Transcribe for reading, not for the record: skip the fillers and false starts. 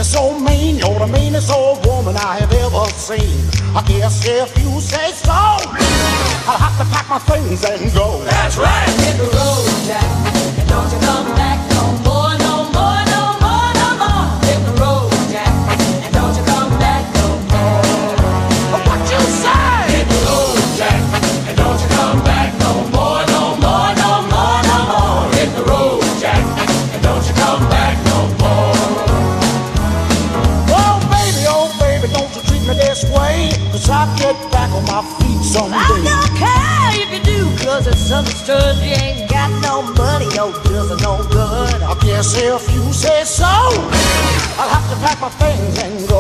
so mean, you're the meanest old woman I have ever seen. I guess if you say so, I'll have to pack my things and go. That's right. Hit the road, Jack, and don't you come back no more, no more, no more, no more. Hit the road, Jack, and don't you come back no more. What you say? Hit the road, Jack, and don't you come back no more, no more, no more, no more. Hit the road, Jack, and don't you come back no more. Oh baby, don't you treat me this way, 'cause I'll get back on my feet someday. I don't care if you do, 'cause it's understood you ain't got no money, your bills are no good. I guess if you say so, I'll have to pack my things and go.